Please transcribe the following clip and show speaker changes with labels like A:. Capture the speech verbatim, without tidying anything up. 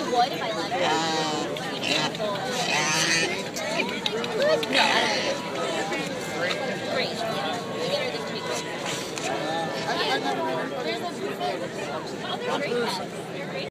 A: would if I let her. No, I don't. Great. I get her this week. Yeah. There's a, oh, they're great pets. They're great.